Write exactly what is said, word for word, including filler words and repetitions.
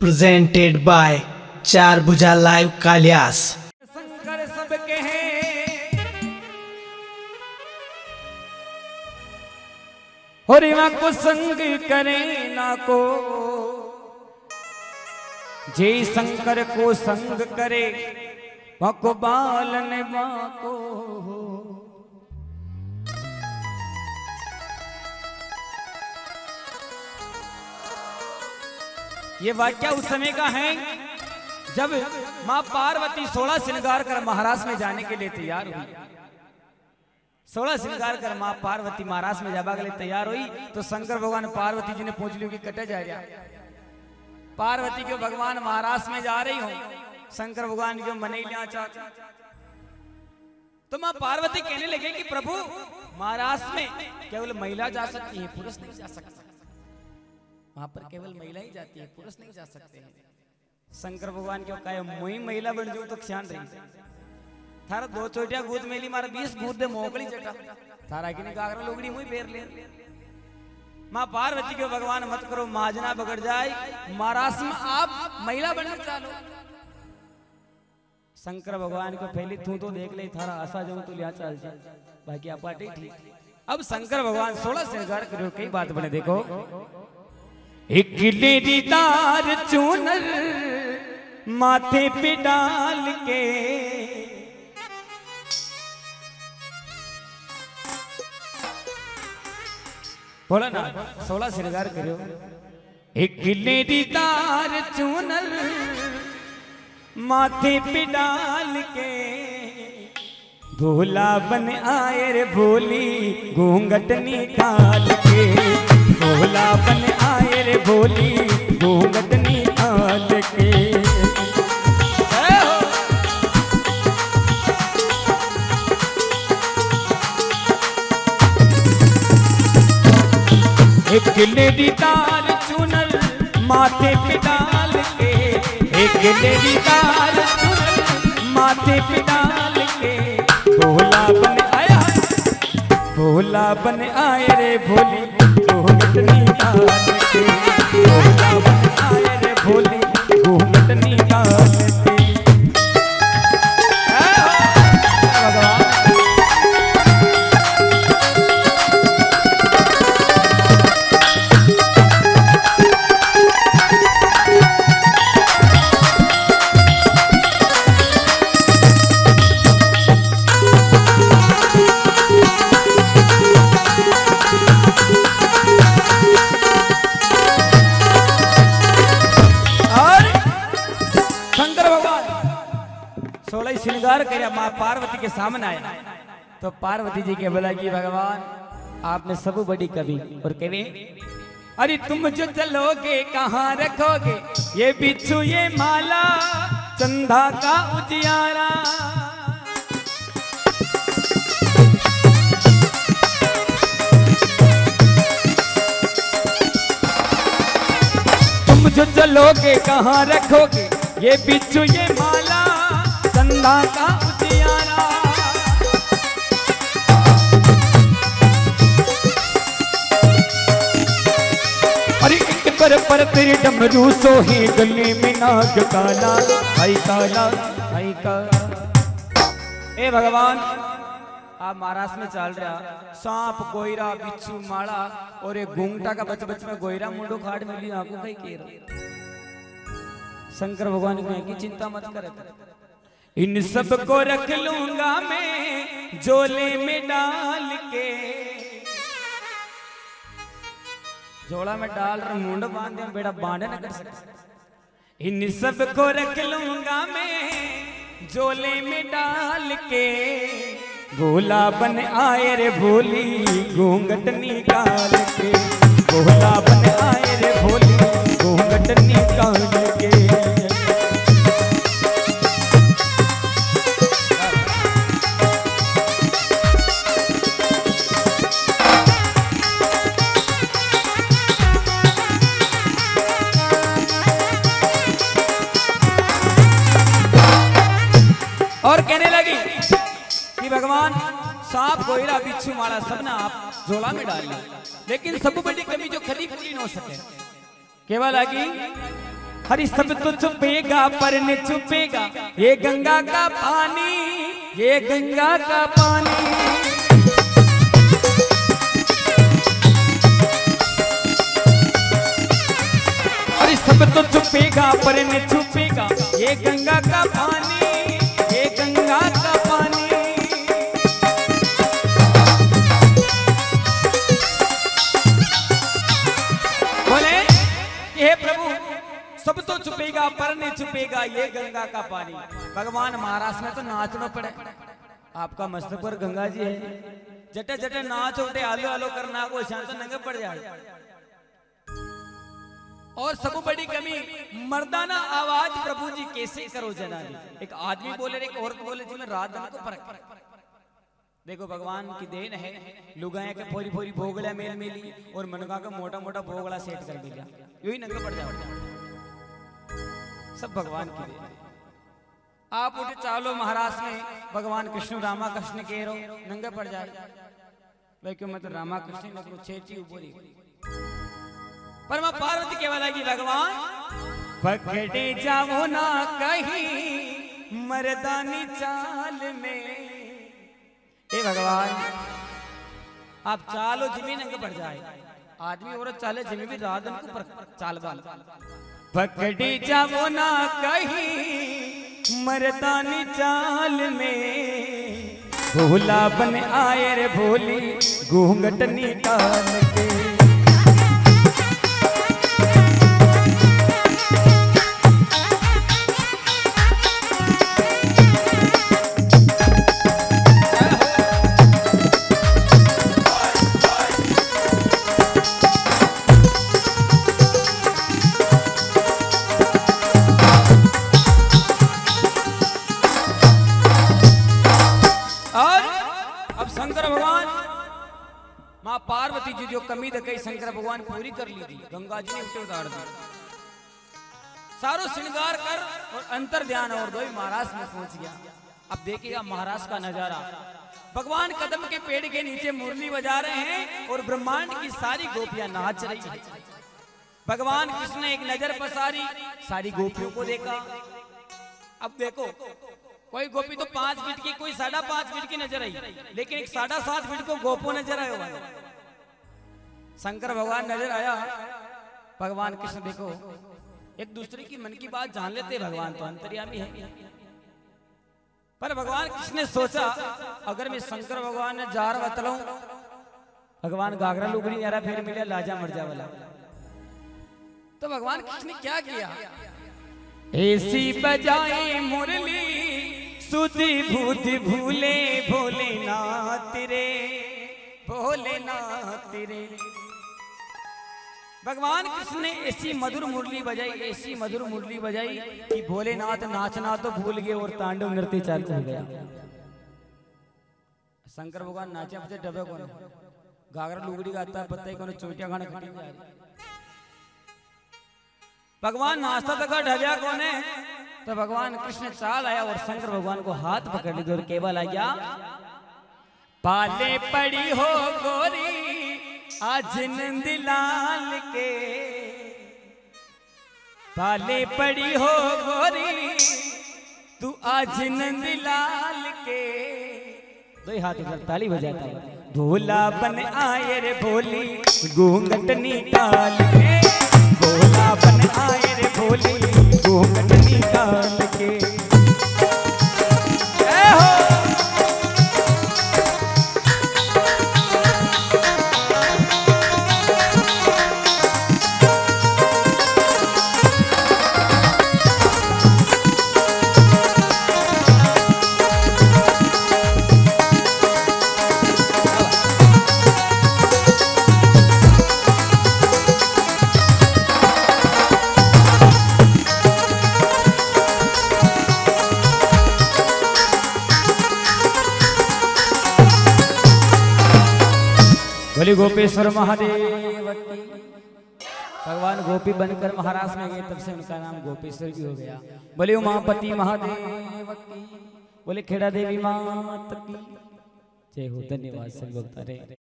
presented by चार भुजा live कालियास। Shankar सबके हैं और इवा को संग करे ना को, जे शंकर को संग करे वको बालन वाको। ये वाक्य उस समय का है जब मां पार्वती सोलह श्रृंगार कर महाराज में जाने के लिए तैयार हुई। सोलह श्रृंगार कर मां पार्वती महाराज में जाने के लिए तैयार हुई तो शंकर भगवान पार्वती जी ने पूछ लिया कि कटे जा रहा पार्वती के भगवान महाराज में जा रही हो, शंकर भगवान जो मने लिया चाहता तो मां पार्वती कहने लगे कि प्रभु महाराज में केवल महिला जा सकती है, पुरुष नहीं जा सकता। वहां पर केवल महिला ही जाती है, पुरुष नहीं जा सकते हैं। शंकर भगवान क्यों कहे मुई महिला बन जाऊं तो ख्याल रही थारा दो चोटिया गूद मेली मारा बीस गूद दे मोकली चटा थारा की ने गागरा लोगड़ी मुई पेर ले। मां पार्वती के भगवान मत करो माजना बगड़ जाए, महाराज में आप महिला बनना चालो। शंकर भगवान को पहले तू तो देख ले थारा आशा जाऊं तो लिया चल जा बाकी आपाटे ठीक। अब शंकर भगवान सोलह श्रृंगार करो कई बात बने देखो। एक लेरी तार चूनर माथे पे डाल के, बोला ना सोलह श्रृंगार करो। एक लेरी तार चूनर माथे पे डाल के, भोला बन आए रे भोली घूंघट निकाल के, भोला बन आए रे भोली घूंघट निकाल के। एक लेडी तार चुनर माथे पे डाल के, एक लेडी तार चुनर माथे पे डाल के, भोला बन आया भोला बन आए रे भोली घूंघट निकाल के, भोला बन आए रे भोली घूंघट निकाल के। श्रृंगार कर मां पार्वती के सामने आया तो पार्वती जी के बोला कि भगवान आपने सब बड़ी कवि और कहे अरे तुम जो चलोगे कहाँ रखोगे ये बिच्छू ये माला चंदा का उजियारा। तुम जो चलोगे कहाँ रखोगे ये बिच्छू ये माला चंदा का उजियारा। अरे एक पर पर तेरे डमरू सोहे गले में नाग काला, भाई काला भाई काला। ए भगवान आप महाराज में चल रहा सांप गोयरा बिच्छू माला और एक घूंघटा का बच बच में गोयरा मुंडो खाड़ मिली आपको कहीं केर। शंकर भगवान को की चिंता मत करे, इन सब को रख लूंगा मैं झोले में डाल के, झोला में डाल रहा मुंड बांध दे बेड़ा बांधे न कर सकते। इन सब को रख लूंगा मैं झोले में डाल के, भोला बन आए रे भोली घूंघट निकाल के, भोला बन आए रे भोली घूंघट निकाल के। और कहने लगी कि भगवान सांप गोयरा बिच्छू माला सब ना आप झोला में डाल लिया, लेकिन सब बड़ी कमी जो खरी फूली न हो सके केवल आगे हरी सब तो छुपेगा पर न छुपेगा ये गंगा का पानी, ये गंगा का पानी। हरी सब तो छुपेगा पर न छुपेगा ये गंगा का पानी, ये गंगा का पानी। बोले हे प्रभु सब तो छुपेगा पर नहीं छुपेगा ये गंगा का पानी। भगवान महाराष्ट्र में तो नाचना पड़े, आपका मस्तक पर गंगा जी है, जटे जटे नाच उठे आलो आलो करना को शांत तो नंगे पड़ जाए। और सब बड़ी कमी मर्दाना आवाज प्रभु जी कैसे करो जनानी। एक आदमी बोले एक औरत बोले जिसमें रात दिन को फर्क। देखो भगवान की देन है, लुगाया के फोरी फोरी भोगड़ा मेल मेली और मनका का मोटा मोटा भोगड़ा सेट कर मिला, यही नंगे पड़ जाओ। सब भगवान की देन। आप उठे चालो महाराष्ट्र में भगवान कृष्ण रामा कृष्ण के रो नंगे पड़ जाए। भाई क्यों मतलब रामा कृष्ण नगरो छेची ऊपरी पर मां पार्वती केवल आएगी भगवान पकड़े जाओ ना कहीं मर्दानी चाल में। हे भगवान आप चालो जिमी नंगे पड़ जाए, आदमी औरत चाले जिमी भी रात दिन को चाल बाल। पकड़ी जाओ ना कहीं मर्दानी चाल में, भोला बन आए रे भोली घूंघट निकाल के। मां पार्वती जी जो कमी दकई शंकर भगवान पूरी कर ली थी, गंगा जी ने उठे उतार दी। सारो श्रृंगार कर और अंतर ध्यान और दो महाराष्ट्र में पहुंच गया। अब देखिएगा महाराष्ट्र का नजारा, भगवान कदम के पेड़ के नीचे मुरली बजा रहे हैं और ब्रह्मांड की सारी गोपियां नाच रही हैं। भगवान कृष्ण ने एक नजर पसारी, सारी गोपियों को देखा। अब देखो कोई गोपी तो पांच फीट की, कोई साढ़ा पांच फीट की नजर आई, लेकिन एक साढ़ा सात फीट को गोपो नजर आया। शंकर भगवान नजर आया, भगवान कृष्ण देखो एक दूसरे की मन की बात जान लेते, भगवान तो अंतर्यामी है। पर भगवान कृष्ण ने सोचा अगर मैं शंकर भगवान ने जार बतलाऊं, भगवान गागरा लुगड़ी यारा फिर मिले लाजा मर्जा वाला। तो भगवान कृष्ण ने क्या किया, ऐसी बजाए मुरली सुधि बुद्धि भूले भोलेनाथ रे, भोलेनाथ रे। भगवान कृष्ण ने ऐसी मधुर मुरली बजाई, ऐसी मधुर मुरली बजाई कि भोलेनाथ नाचना तो भूल गए और तांडव नृत्य चालू हो गया। शंकर भगवान नाचे अपने डबे को गागरा लुगड़ी गाता है, पता ही कौन चोटिया खाना खटी जा रही। भगवान नाचता तक ढबिया कौन है, तो भगवान कृष्ण चाल आया और शंकर भगवान को हाथ पकड़ ली और केवल आ गया, पाले पड़ी हो गोरी आज नंदलाल के, पाले पड़ी हो गोरी तू आज नंदलाल के। दो हाथ उधर ताली बजाता है, भोला बन आए रे भोली घूंघट निकाल के, भोला बन आए रे भोली घूंघट निकाल के। ए हो बोली गोपेश्वर महादेव की। भगवान गोपी बनकर महाराष्ट्र में गए, तब से उनका नाम गोपेश्वर भी हो गया। बोले उमापति महादेव की, बोले खेड़ा देवी मात की जय हो। धन्यवाद सभी भक्त।